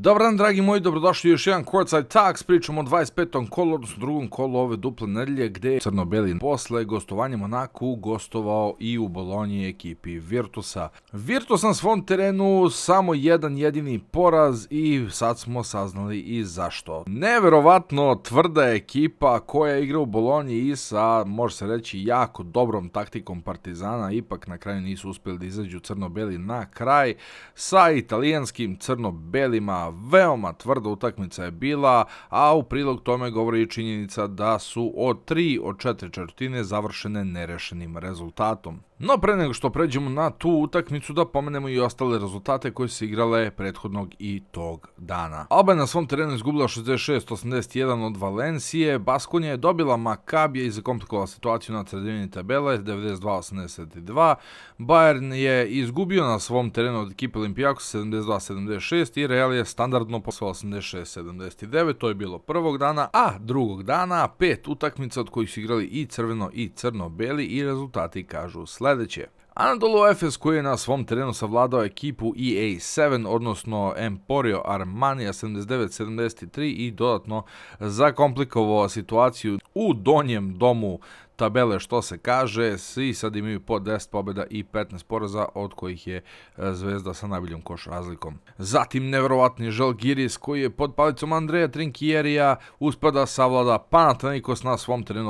Dobar dan, dragi moji, dobrodošli u još jedan Courtside Talks. Pričamo o 25. kolu, odnosno drugom kolu ove duple nedelje, gde je crno-beli posle gostovanja Monaku gostovao i u Bolonji ekipi Virtusa. Virtus na svom terenu samo jedan jedini poraz i sad smo saznali i zašto. Neverovatno tvrda ekipa koja igra u Bolonji i sa, može se reći, jako dobrom taktikom Partizana, ipak na kraju nisu uspjeli da izađu crno-beli na kraj. Sa italijanskim crno-belima veoma tvrda utakmica je bila, a u prilog tome govori i činjenica da su od 3 od 4 četvrtine završene nerešenim rezultatom. No pre nego što pređemo na tu utakmicu da pomenemo i ostale rezultate koje su igrale prethodnog i tog dana. Alba je na svom terenu izgubila 66-81 od Valencije, Baskonija je dobila Makabija i zakomplikovala situaciju na sredini tabele 92-82, Bayern je izgubio na svom terenu od ekipe Olympiakos 72-76 i Real je standardno posle 86-79, to je bilo prvog dana, a drugog dana 5 utakmica od kojih su igrali i crveno i crno-beli i rezultati kažu sledeće. Anadolu Efes koji je na svom terenu savladao ekipu EA7, odnosno Emporio Armanija 79-73 i dodatno zakomplikovao situaciju u donjem domu tabele, što se kaže. Svi sad imaju po 10 pobjeda i 15 poraza, od kojih je Zvezda sa najboljom koš razlikom. Zatim neverovatni Žalgiris koji je pod palicom Andreja Trinkjerija uspio da savlada Panathinaikos na svom terenu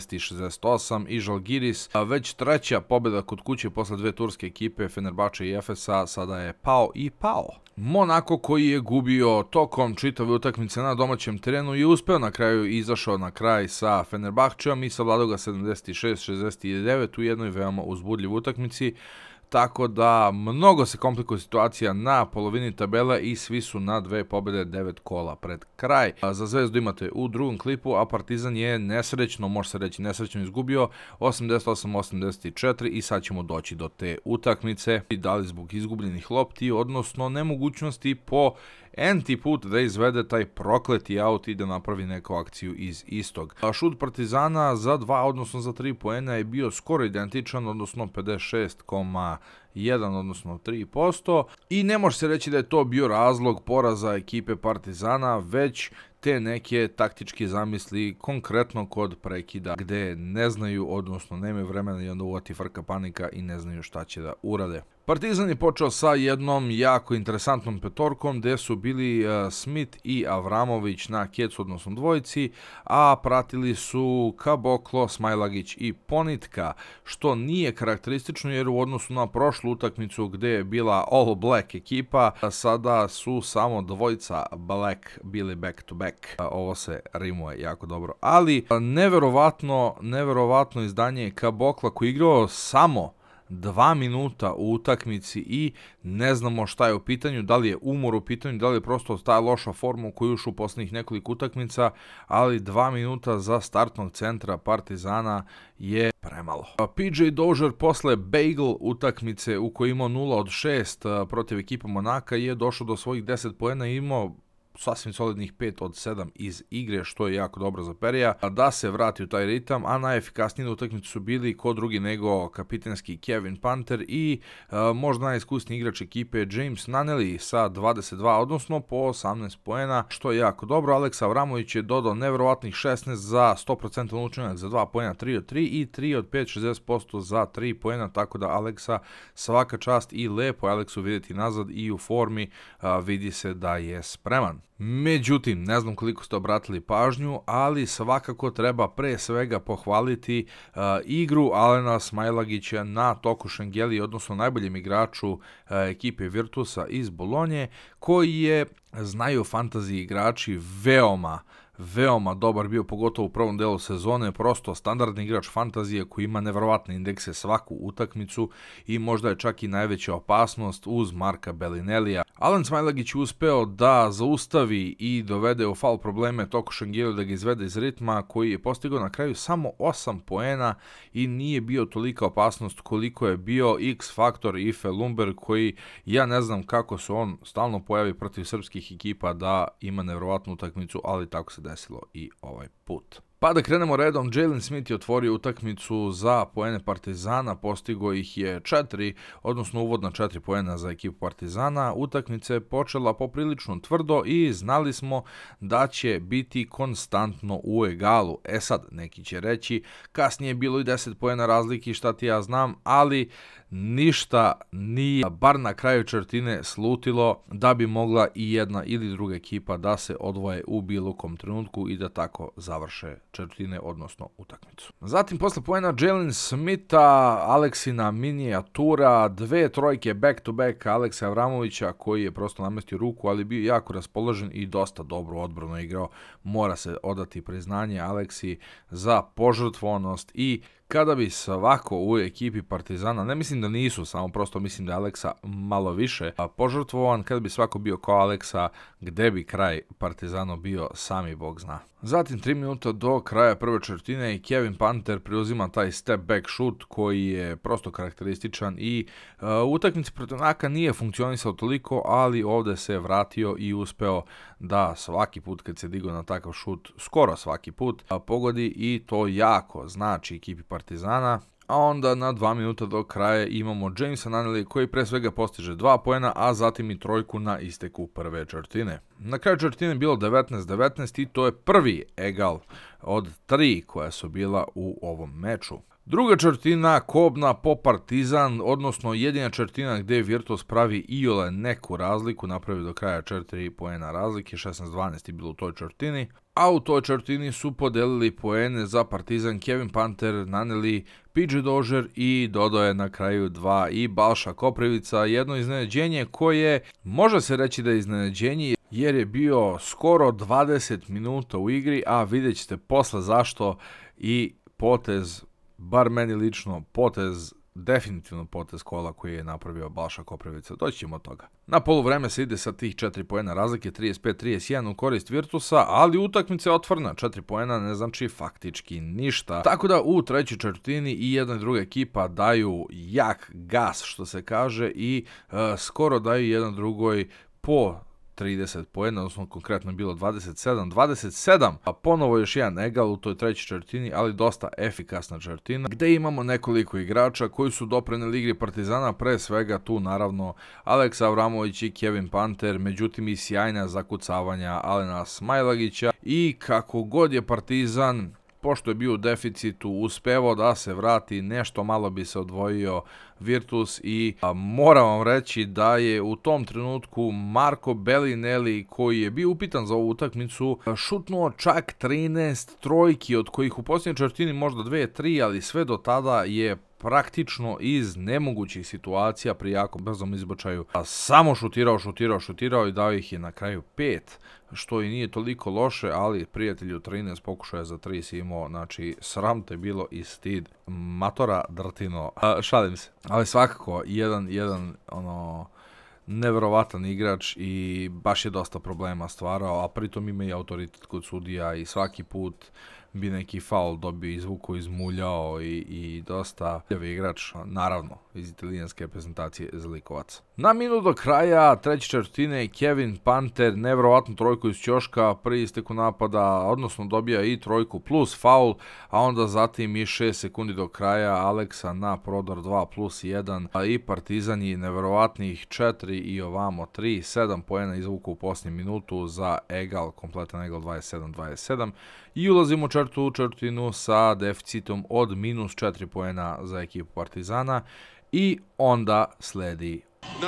80-68 i Žalgiris već treća pobjeda kod kuće posle dve turske ekipe Fenerbahče i Efesa sada je pao i pao. Monako koji je gubio tokom čitave utakmice na domaćem terenu i uspeo na kraju izašao na kraj sa Fenerbahčeom i savladao ga 76-69 u jednoj veoma uzbudljivoj utakmici. Tako da mnogo se komplikuje situacija na polovini tabela i svi su na dve pobjede 9 kola pred kraj. Za Zvezdu imate u drugom klipu, a Partizan je nesrećno, može se reći nesrećno, izgubio 88-84 i sad ćemo doći do te utakmice. Da li zbog izgubljenih lopti, odnosno nemogućnosti po enti put da izvede taj prokleti aut i da napravi neku akciju iz istog. Šut Partizana za 2, odnosno za 3 poena je bio skoro identičan, odnosno 56,1, odnosno 3%. I ne može se reći da je to bio razlog poraza ekipe Partizana, već te neke taktičke zamisli, konkretno kod prekida, gde ne znaju, odnosno nemaju vremena i onda uvati frka panika i ne znaju šta će da urade. Partizan je počeo sa jednom jako interesantnom petorkom gde su bili Smith i Avramović na kecu, odnosno dvojici, a pratili su Kaboklo, Smailagić i Ponitka, što nije karakteristično jer u odnosu na prošlu utakmicu gde je bila All Black ekipa, sada su samo dvojica Black bili back to back. Ovo se rimuje jako dobro, ali neverovatno izdanje Kabokla koji je igrao samo 2 minuta u utakmici i ne znamo šta je u pitanju, da li je umor u pitanju, da li je prosto ta loša forma u koju ušu u posljednjih nekoliko utakmica, ali 2 minuta za startnog centra Partizana je premalo. PJ Dozier posle bagel utakmice u kojoj imao 0 od 6 protiv ekipa Monaka je došao do svojih 10 poena i imao sasvim solidnih 5 od 7 iz igre, što je jako dobro za Perija, da se vrati u taj ritam, a najefikasniji na utakmicu su bili ko drugi nego kapitenski Kevin Panter i možda najiskusniji igrač ekipe James Nunnally sa 22, odnosno po 18 poena, što je jako dobro. Aleksa Avramović je dodao neverovatnih 16 za 100% učinak za 2 poena, 3 od 3 i 3 od 5, 60% za 3 poena, tako da Aleksa svaka čast i lepo Aleksu vidjeti nazad i u formi, vidi se da je spreman. Međutim, ne znam koliko ste obratili pažnju, ali svakako treba pre svega pohvaliti igru Alena Smailagića na toku Šengeli, odnosno najboljem igraču ekipe Virtusa iz Bolonje, koji je, znaju fantasy igrači, veoma dobar bio, pogotovo u prvom delu sezone, prosto standardni igrač fantazije koji ima neverovatne indekse svaku utakmicu i možda je čak i najveća opasnost uz Marka Bellinellija. Alen Smailagić je uspeo da zaustavi i dovede u faul probleme Toko Šengeli, da ga izvede iz ritma, koji je postigao na kraju samo 8 poena i nije bio tolika opasnost koliko je bio X faktor Ife Lundberg, koji ja ne znam kako se on stalno pojavi protiv srpskih ekipa da ima neverovatnu utakmicu, ali tako se desilo i ovaj put. Pa da krenemo redom, Jalen Smith je otvorio utakmicu za poene Partizana, postigo ih je 4, odnosno uvodna 4 poena za ekipu Partizana. Utakmica je počela poprilično tvrdo i znali smo da će biti konstantno u egalu. E sad, neki će reći, kasnije je bilo i 10 poena razlike, šta ti ja znam, ali ništa nije, bar na kraju četvrtine, slutilo da bi mogla i jedna ili druga ekipa da se odvoje u bilo kom trenutku i da tako završe četvrtine, odnosno utakmicu. Zatim, posle poena Jalen Smitha, Aleksina minijatura, 2 trojke back to back Aleksa Avramovića, koji je prosto namestio ruku, ali bio jako raspoložen i dosta dobro odbrano igrao. Mora se odati priznanje Aleksi za požrtvovanost i kada bi svako u ekipi Partizana, ne mislim da nisu, samo prosto mislim da je Aleksa malo više požrtvovan, kada bi svako bio kao Aleksa, gde bi kraj Partizano bio, sami Bog zna. Zatim 3 minuta do kraja prve četvrtine i Kevin Panter preuzima taj step back shoot koji je prosto karakterističan i utakmici protiv Naka nije funkcionisao toliko, ali ovde se vratio i uspeo da svaki put kad se digao na takav šut, skoro svaki put, pogodi i to jako znači ekipi Partizana. A onda na 2 minuta do kraja imamo Jamesa Nunnally koji pre svega postiže 2 poena, a zatim i trojku na isteku prve četvrtine. Na kraju četvrtine je bilo 19-19 i to je prvi egal od 3 koja su bila u ovom meču. Druga četvrtina kobna po Partizan, odnosno jedina četvrtina gde Virtus pravi iole neku razliku, napravi do kraja 4 poena razlike, 16-12 je bilo u toj četvrtini. A u toj četvrtini su podelili poene za Partizan Kevin Panter, Nunnally, PJ Dozier i dodao je na kraju 2 i Balša Koprivica, jedno iznenađenje koje može se reći da je iznenađenje jer je bio skoro 20 minuta u igri, a vidjet ćete posle zašto i potez, bar meni lično, definitivno potez kola koji je napravio Balša Koprivica. Doći ćemo od toga. Na poluvreme se ide sa tih 4 poena razlike, 35-31 u korist Virtusa, ali utakmica je otvorena. 4 poena ne znači faktički ništa. Tako da u trećoj četvrtini i jedna i druga ekipa daju jak gas, što se kaže, i skoro daju jedan drugoj po 30 poena, odnosno konkretno je bilo 27-27, a ponovo još jedan egal u toj trećoj četvrtini, ali dosta efikasna četvrtina, gde imamo nekoliko igrača koji su doprineli igri Partizana, pre svega tu naravno Aleksa Avramović i Kevin Panter, međutim i sjajna zakucavanja Alena Smajlagića i kako god je Partizan, pošto je bio u deficitu, uspevao da se vrati, nešto malo bi se odvojio Virtus i moram vam reći da je u tom trenutku Marko Bellinelli, koji je bio upitan za ovu utakmicu, šutnuo čak 13 trojki, od kojih u posljednjoj četvrtini možda 2-3, ali sve do tada je praktično iz nemogućih situacija pri jako brzom izbačaju samo šutirao i dao ih je na kraju 5, što i nije toliko loše, ali prijatelju 13 pokušaja za 3 si imao, znači sram te bilo i stid. Matora Drtino, šalim se. Ali svakako, jedan neverovatan igrač i baš je dosta problema stvarao, a pritom ima i autoritet kod sudija i svaki put bi neki faul dobio, izvuko, izmuljao i dosta igrač, naravno, iz italijanske reprezentacije zlikovac. Na minut do kraja treće četvrtine Kevin Panter, nevjerovatnu trojku iz ćoška, pri isteku napada, odnosno dobija i trojku plus faul, a onda zatim i 6 sekundi do kraja Aleksa na prodor 2+1, a i Partizan je nevjerovatnih 4 i ovamo 3, 7 poena izvuku u posljednjem minutu za egal, kompletan egal 27-27 i ulazimo u četvrtu četvrtinu sa deficitom od -4 poena za ekipu Partizana i onda sledi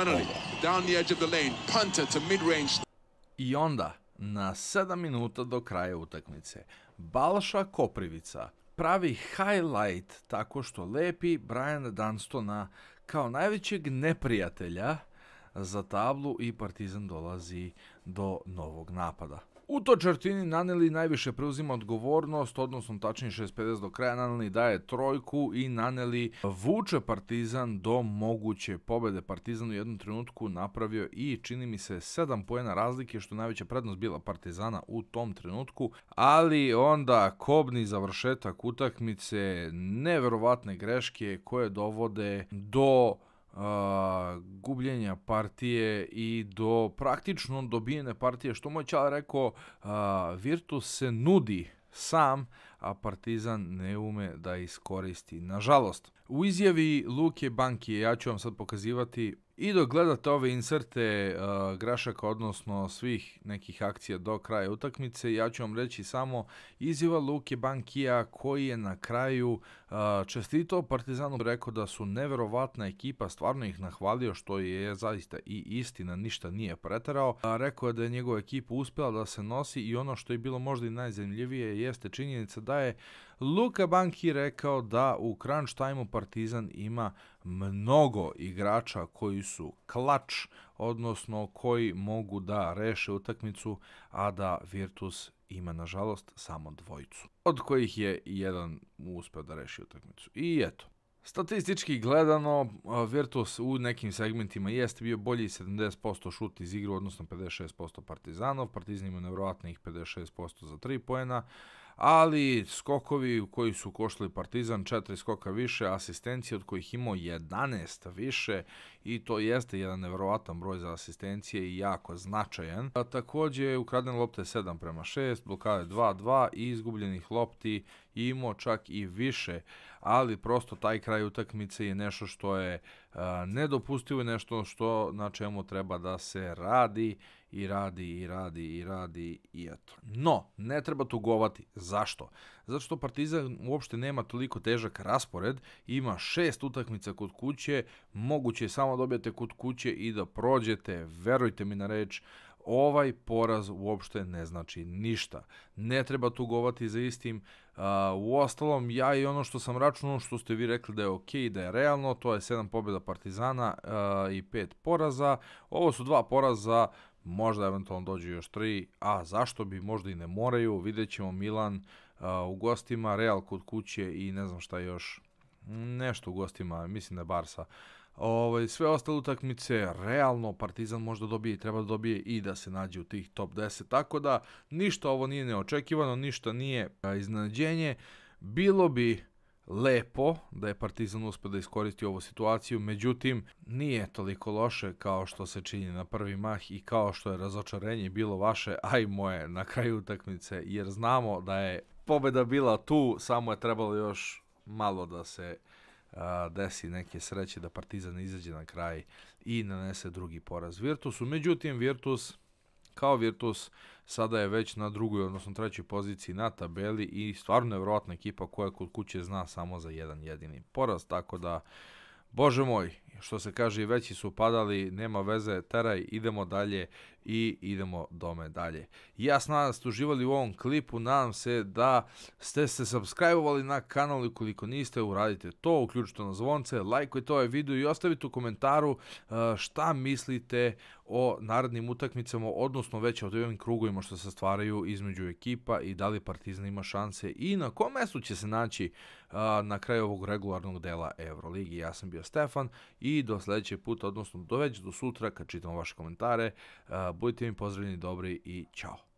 i onda na 7 minuta do kraja utakmice Balša Koprivica pravi highlight tako što lepi Briana Dunstona kao najvećeg neprijatelja za tablu i Partizan dolazi do novog napada. U toj četvrtini Nunnally najviše preuzima odgovornost, odnosno tačnije 6:50 do kraja, Nunnally daje trojku i Nunnally vuče Partizan do moguće pobede. Partizan u jednom trenutku napravio i čini mi se 7 poena razlike, što je najveća prednost bila Partizana u tom trenutku, ali onda kobni završetak utakmice, neverovatne greške koje dovode do gubljenja partije i do praktično dobijene partije, što moj čal rekao, Virtus se nudi sam, a Partizan ne ume da iskoristi. Nažalost, u izjavi Luke Bankije, ja ću vam sad pokazivati, i dok gledate ove inserte grašaka, odnosno svih nekih akcija do kraja utakmice, ja ću vam reći samo izjava Luke Bankija koji je na kraju čestitao Partizanu, rekao da su neverovatna ekipa, stvarno ih nahvalio, što je zaista i istina, ništa nije preterao. Rekao je da je njegova ekipa uspjela da se nosi i ono što je bilo možda i najzanimljivije jeste činjenica da je Luka Banki rekao da u crunch time-u Partizan ima mnogo igrača koji su klač, odnosno koji mogu da reše utakmicu, a da Virtus ima nažalost samo dvojicu, od kojih je jedan uspeo da reši utakmicu. I eto, statistički gledano, Virtus u nekim segmentima jeste bio bolji, 70% šut iz igru, odnosno 56% Partizanov. Partizan ima nevjerovatnih 56% za 3 poena, ali skokovi koji su koštali Partizan, 4 skoka više, asistencije od kojih imao 11 više, i to jeste jedan nevjerovatan broj za asistencije i jako značajan. Također ukradene lopte 7:6, blokade 2:2 i izgubljenih lopti imao čak i više, ali prosto taj kraj utakmice je nešto što je nedopustivo i nešto što na čemu treba da se radi i eto. No, ne treba tugovati. Zašto? Zato što Partizan uopšte nema toliko težak raspored, ima 6 utakmica kod kuće, moguće je samo dobijete kod kuće i da prođete, verujte mi na reč, ovaj poraz uopšte ne znači ništa. Ne treba tugovati za istim. Uostalom, ja i ono što sam računao, što ste vi rekli da je ok, da je realno, to je 7 pobjeda Partizana i 5 poraza. Ovo su 2 poraza, možda eventualno dođe još 3, a zašto bi, možda i ne moraju. Vidjet ćemo Milan u gostima, Real kod kuće i ne znam šta još, nešto u gostima, mislim da je Barsa. Sve ostale utakmice, realno Partizan možda dobije i treba da dobije i da se nađe u tih top 10, tako da ništa ovo nije neočekivano, ništa nije iznenađenje. Bilo bi lepo da je Partizan uspio da iskoristi ovu situaciju, međutim nije toliko loše kao što se čini na prvi mah i kao što je razočarenje bilo vaše, a i moje na kraju utakmice, jer znamo da je pobjeda bila tu, samo je trebalo još malo da se desi neke sreće da Partizan izađe na kraj i nanese drugi poraz Virtusu. Međutim, Virtus kao Virtus sada je već na drugoj, odnosno trećoj poziciji na tabeli i stvarno nevjerojatna ekipa koja kod kuće zna samo za jedan jedini poraz, tako da, bože moj, što se kaže, veći su padali, nema veze, teraj, idemo dalje i idemo dome dalje. Ja se nadam da ste uživali u ovom klipu, nadam se da ste se subscribe-ovali na kanal, i ukoliko niste, uradite to, uključite na zvonce, lajkujte ovaj video i ostavite u komentaru šta mislite o narednim utakmicama, odnosno već o ovim krugovima što se stvaraju između ekipa i da li Partizan ima šanse i na kom mestu će se naći na kraju ovog regularnog dela Euroligi. Ja sam bio Stefan i do sljedećeg puta, odnosno do sutra kad čitamo vaše komentare. Budite mi pozdravljeni, dobri i čao.